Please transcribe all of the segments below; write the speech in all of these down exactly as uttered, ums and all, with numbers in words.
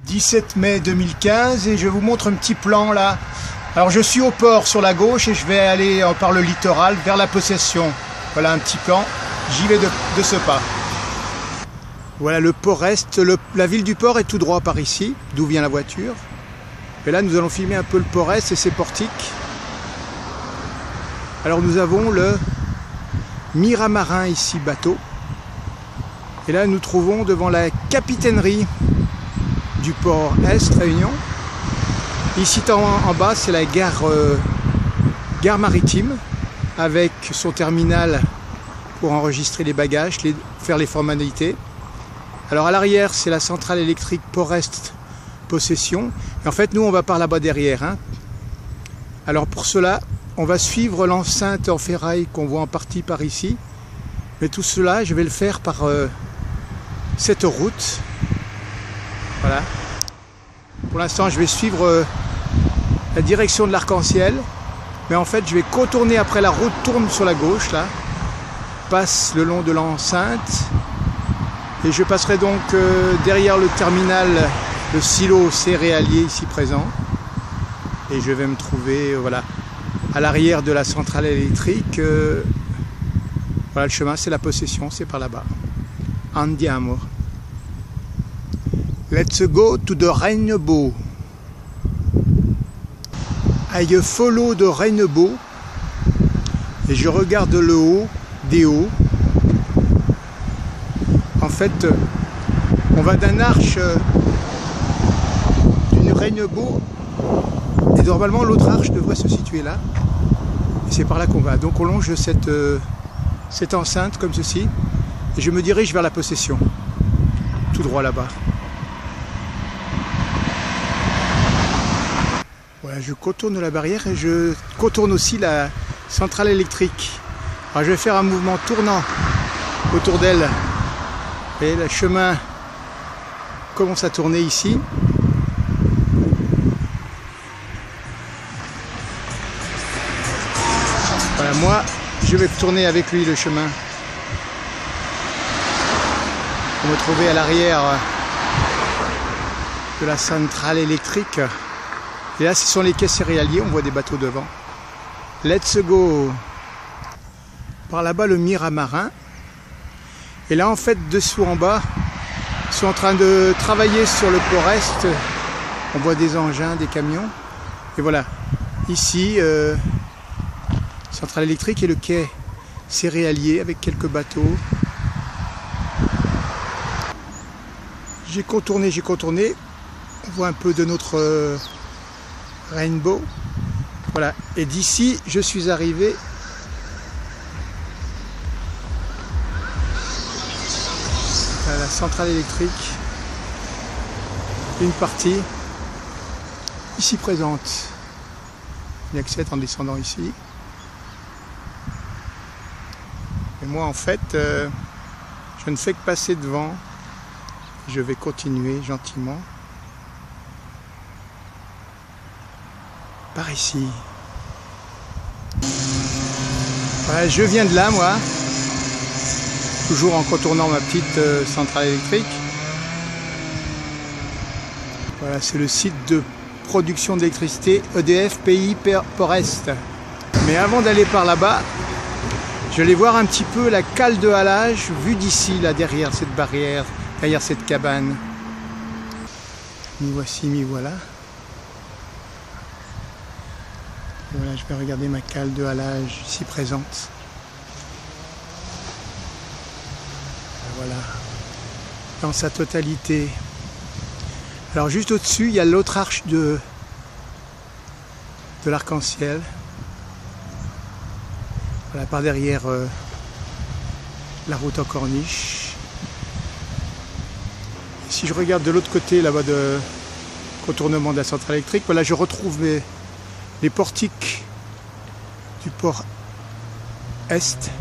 dix-sept mai deux mille quinze et je vous montre un petit plan là. Alors je suis au port sur la gauche et je vais aller par le littoral vers la Possession. Voilà un petit plan, j'y vais de, de ce pas. Voilà le port est, le, la ville du port est tout droit par ici, d'où vient la voiture. Et là nous allons filmer un peu le port est et ses portiques. Alors nous avons le Miramarin ici, bateau. Et là nous trouvons devant la capitainerie du port Est, Réunion. Ici en, en bas c'est la gare, euh, gare maritime avec son terminal pour enregistrer les bagages, les, faire les formalités. Alors à l'arrière c'est la centrale électrique Port Est Possession. Et en fait nous on va par là-bas derrière. Hein. Alors pour cela on va suivre l'enceinte en ferraille qu'on voit en partie par ici. Mais tout cela je vais le faire par euh, cette route. Voilà. Pour l'instant je vais suivre euh, la direction de l'arc-en-ciel. Mais en fait je vais contourner après la route, tourne sur la gauche là. Passe le long de l'enceinte. Et je passerai donc euh, derrière le terminal, le silo céréalier ici présent. Et je vais me trouver euh, voilà, à l'arrière de la centrale électrique. Euh, voilà le chemin, c'est la Possession, c'est par là-bas. Andiamo. Let's go to the rainbow. I follow the rainbow. Et je regarde le haut, des hauts. En fait, on va d'un arche d'une rainbow et normalement l'autre arche devrait se situer là. Et c'est par là qu'on va. Donc on longe cette, euh, cette enceinte comme ceci et je me dirige vers la Possession. Tout droit là-bas. Voilà, je contourne la barrière et je contourne aussi la centrale électrique. Alors je vais faire un mouvement tournant autour d'elle. Et le chemin commence à tourner ici. Voilà, moi, je vais tourner avec lui le chemin. Pour me trouver à l'arrière de la centrale électrique. Et là, ce sont les quais céréaliers, on voit des bateaux devant. Let's go! Par là-bas, le Miramarin. Et là en fait dessous en bas, ils sont en train de travailler sur le port Est. On voit des engins, des camions. Et voilà, ici, euh, centrale électrique et le quai céréalier avec quelques bateaux. J'ai contourné, j'ai contourné. On voit un peu de notre euh, rainbow. Voilà, et d'ici je suis arrivé à la centrale électrique, une partie ici présente. On y accède en descendant ici. Et moi en fait, euh, je ne fais que passer devant. Je vais continuer gentiment. Par ici. Voilà, je viens de là moi. Toujours en contournant ma petite euh, centrale électrique. Voilà, c'est le site de production d'électricité E D F Pays Port Est. Mais avant d'aller par là-bas, je vais voir un petit peu la cale de halage vue d'ici, là derrière cette barrière, derrière cette cabane. M'y voici, m'y voilà. Et voilà, je vais regarder ma cale de halage ici présente. Voilà, dans sa totalité. Alors juste au-dessus, il y a l'autre arche de, de l'arc-en-ciel. Voilà, par derrière euh, la route en corniche. Si je regarde de l'autre côté, là-bas de contournement de la centrale électrique, voilà, je retrouve les, les portiques du port Est.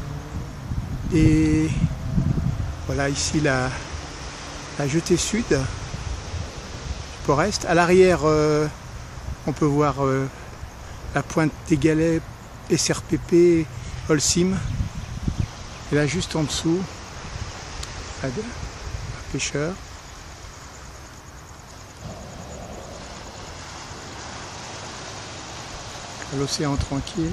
Et voilà ici la, la jetée sud du port Est. À l'arrière, euh, on peut voir euh, la pointe des Galets, S R P P, Holcim. Et là, juste en dessous, un pêcheur. L'océan tranquille.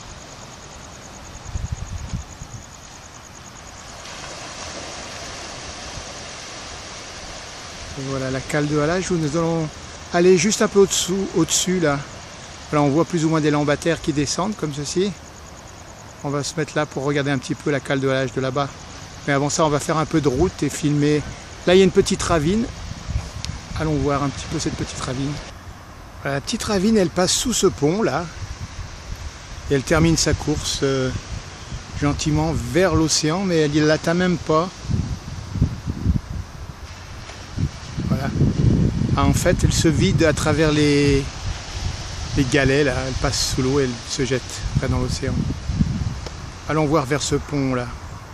Et voilà la cale de halage où nous allons aller juste un peu au-dessous, au-dessus là. Voilà, on voit plus ou moins des lambataires qui descendent comme ceci. On va se mettre là pour regarder un petit peu la cale de halage de là-bas. Mais avant ça, on va faire un peu de route et filmer. Là, il y a une petite ravine. Allons voir un petit peu cette petite ravine. Voilà, la petite ravine, elle passe sous ce pont là. Et elle termine sa course euh, gentiment vers l'océan, mais elle ne l'atteint même pas. Voilà. Ah, en fait, elle se vide à travers les, les galets là. Elle passe sous l'eau et elle se jette après dans l'océan. Allons voir vers ce pont là.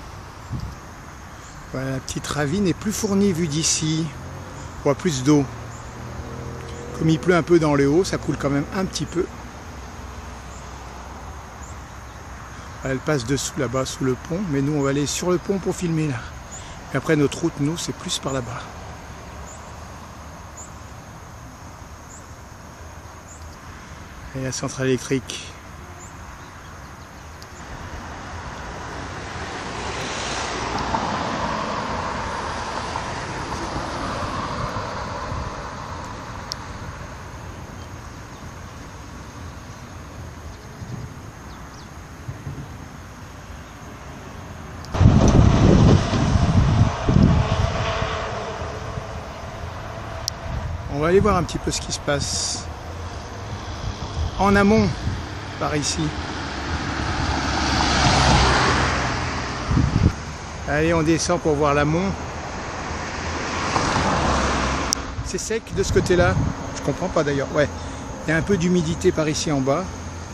Voilà, la petite ravine est plus fournie vue d'ici. On voit plus d'eau. Comme il pleut un peu dans le haut, ça coule quand même un petit peu. Elle passe dessous là-bas, sous le pont. Mais nous, on va aller sur le pont pour filmer là. Et après, notre route, nous, c'est plus par là-bas. Et la centrale électrique. On va aller voir un petit peu ce qui se passe en amont, par ici. Allez, on descend pour voir l'amont. C'est sec de ce côté-là. Je comprends pas d'ailleurs. Ouais, il y a un peu d'humidité par ici en bas.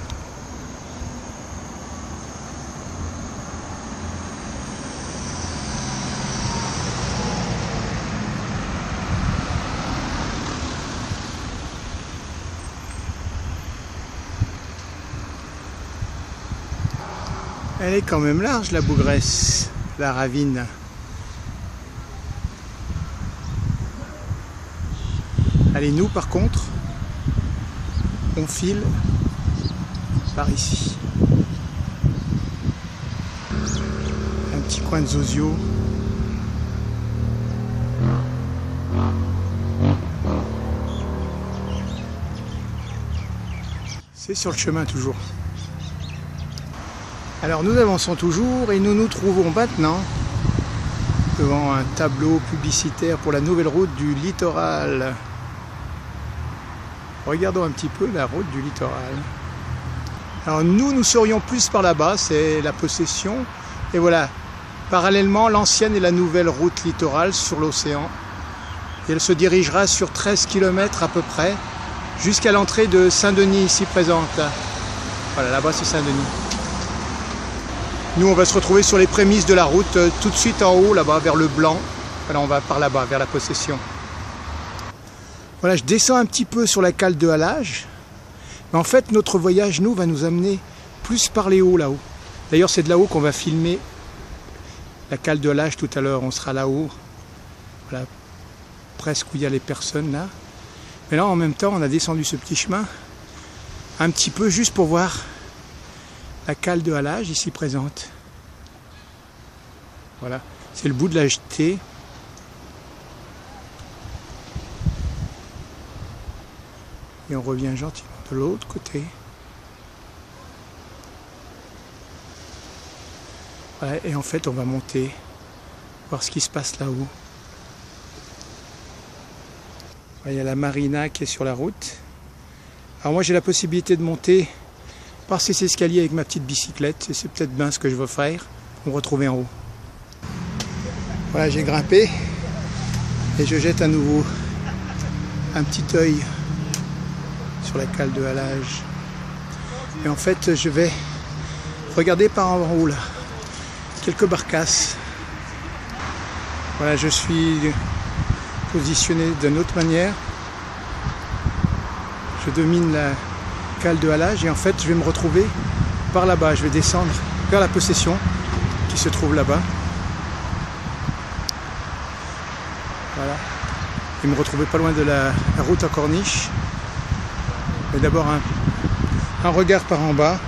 Elle est quand même large la Bougresse, la ravine. Allez, nous par contre, on file par ici. Un petit coin de Zozio. C'est sur le chemin toujours. Alors nous avançons toujours et nous nous trouvons maintenant devant un tableau publicitaire pour la nouvelle route du littoral. Regardons un petit peu la route du littoral. Alors nous, nous serions plus par là-bas, c'est la Possession. Et voilà, parallèlement l'ancienne et la nouvelle route littorale sur l'océan. Et elle se dirigera sur treize kilomètres à peu près, jusqu'à l'entrée de Saint-Denis ici présente. Voilà, là-bas c'est Saint-Denis. Nous, on va se retrouver sur les prémices de la route, euh, tout de suite en haut, là-bas, vers le Blanc. Voilà, on va par là-bas, vers la Possession. Voilà, je descends un petit peu sur la cale de halage. Mais en fait, notre voyage, nous, va nous amener plus par les hauts, là-haut. D'ailleurs, c'est de là-haut qu'on va filmer la cale de halage tout à l'heure. On sera là-haut, voilà, presque où il y a les personnes, là. Mais là, en même temps, on a descendu ce petit chemin, un petit peu juste pour voir la cale de halage ici présente. Voilà, c'est le bout de la jetée. Et on revient gentiment de l'autre côté. Voilà, et en fait, on va monter, voir ce qui se passe là-haut. Voilà, il y a la marina qui est sur la route. Alors moi, j'ai la possibilité de monter par ces escaliers avec ma petite bicyclette, et c'est peut-être bien ce que je veux faire pour me retrouver en haut. Voilà, j'ai grimpé et je jette à nouveau un petit œil sur la cale de halage. Et en fait, je vais regarder par en haut là, quelques barcasses. Voilà, je suis positionné d'une autre manière. Je domine la cale de halage et en fait je vais me retrouver par là-bas, je vais descendre vers la Possession qui se trouve là-bas, voilà, et me retrouver pas loin de la, la route à Corniche. Mais d'abord un, Un regard par en bas.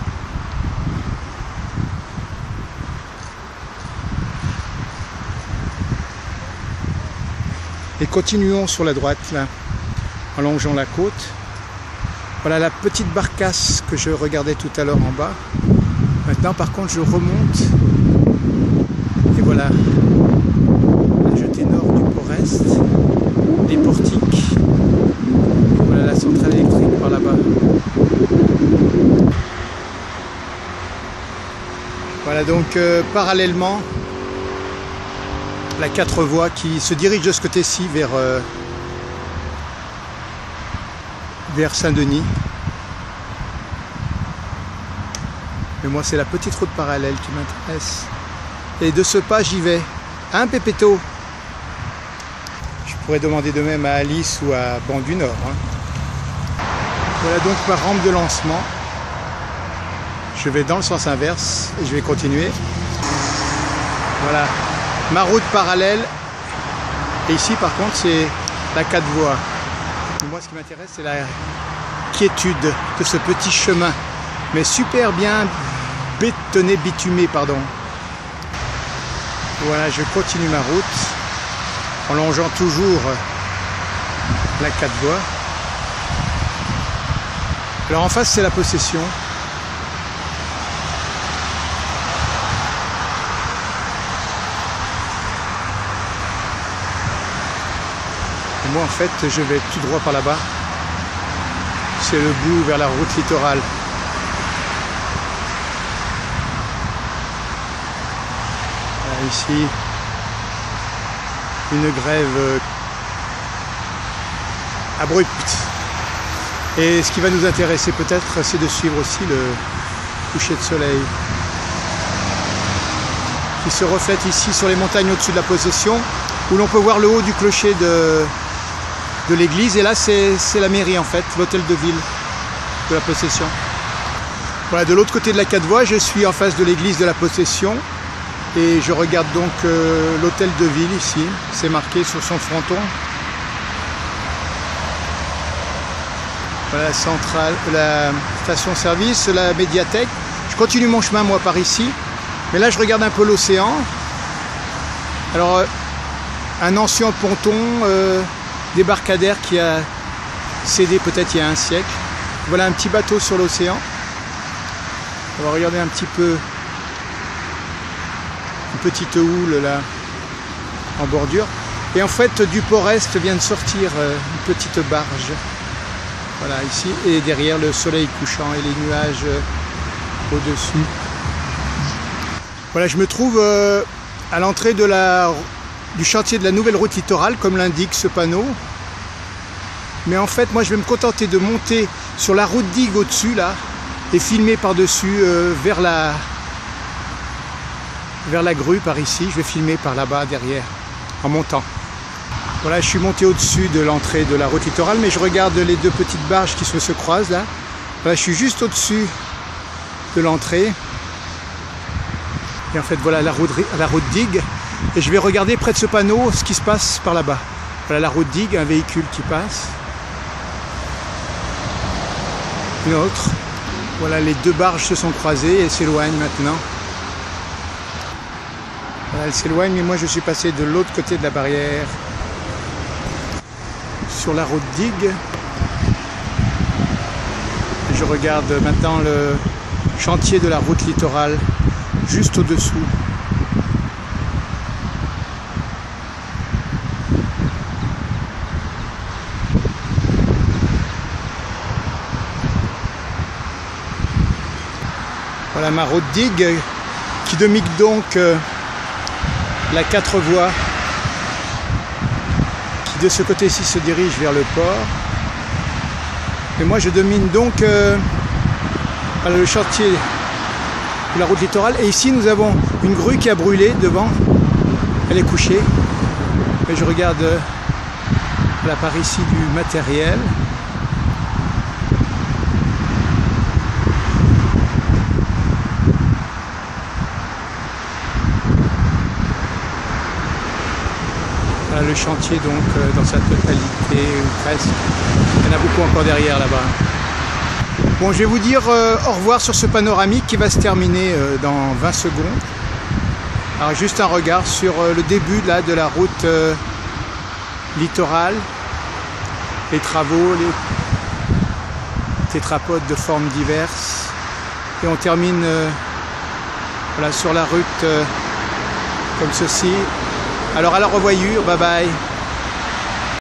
Et continuons sur la droite, là, en longeant la côte. Voilà la petite barcasse que je regardais tout à l'heure en bas. Maintenant, par contre, je remonte. Et voilà la jetée nord du port-est, les portiques. Et voilà la centrale électrique par là-bas. Voilà donc euh, parallèlement la quatre voies qui se dirige de ce côté-ci vers, euh, vers Saint-Denis. Mais moi c'est la petite route parallèle qui m'intéresse. Et de ce pas j'y vais. Hein Pépéto? Je pourrais demander de même à Alice ou à Banc du Nord. Hein. Voilà donc ma rampe de lancement. Je vais dans le sens inverse et je vais continuer. Voilà. Ma route parallèle, et ici par contre c'est la quatre voies. Et moi ce qui m'intéresse c'est la quiétude de ce petit chemin, mais super bien bétonné, bitumé pardon. Voilà, je continue ma route en longeant toujours la quatre voies. Alors en face c'est la Possession. Moi en fait je vais tout droit par là-bas, c'est le bout vers la route littorale. Voilà, ici une grève abrupte, et ce qui va nous intéresser peut-être c'est de suivre aussi le coucher de soleil qui se reflète ici sur les montagnes au-dessus de la Possession, où l'on peut voir le haut du clocher de de l'église, et là c'est la mairie en fait, l'hôtel de ville de la Possession. Voilà, de l'autre côté de la quatre voies, je suis en face de l'église de la Possession et je regarde donc euh, l'hôtel de ville ici, c'est marqué sur son fronton. Voilà la centrale, la station-service, la médiathèque. Je continue mon chemin moi par ici, mais là je regarde un peu l'océan. Alors euh, un ancien ponton euh, débarcadère qui a cédé peut-être il y a un siècle. Voilà un petit bateau sur l'océan. On va regarder un petit peu une petite houle là en bordure. Et en fait du port-est vient de sortir une petite barge. Voilà ici, et derrière le soleil couchant et les nuages au-dessus. Voilà, je me trouve à l'entrée de la du chantier de la nouvelle route littorale, comme l'indique ce panneau. Mais en fait, moi, je vais me contenter de monter sur la route digue au-dessus, là, et filmer par-dessus euh, vers la vers la grue, par ici. Je vais filmer par là-bas, derrière, en montant. Voilà, je suis monté au-dessus de l'entrée de la route littorale, mais je regarde les deux petites barges qui se, se croisent, là. Voilà, je suis juste au-dessus de l'entrée. Et en fait, voilà la route, la route digue. Et je vais regarder près de ce panneau ce qui se passe par là-bas. Voilà la route digue, un véhicule qui passe. Une autre. Voilà, les deux barges se sont croisées et s'éloignent maintenant. Voilà, elles s'éloignent, mais moi je suis passé de l'autre côté de la barrière. Sur la route digue. Et je regarde maintenant le chantier de la route littorale, juste au-dessous. Voilà ma route digue qui domine donc euh, la quatre voies qui de ce côté-ci se dirige vers le port. Et moi je domine donc euh, le chantier de la route littorale. Et ici nous avons une grue qui a brûlé devant. Elle est couchée. Et je regarde euh, là par ici du matériel. Voilà le chantier donc euh, dans sa totalité ou presque. Il y en a beaucoup encore derrière là-bas. Bon, je vais vous dire euh, au revoir sur ce panoramique qui va se terminer euh, dans vingt secondes. Alors juste un regard sur euh, le début là, de la route euh, littorale, les travaux, les tétrapodes de formes diverses. Et on termine euh, voilà, sur la route euh, comme ceci. Alors à la revoyure, bye bye.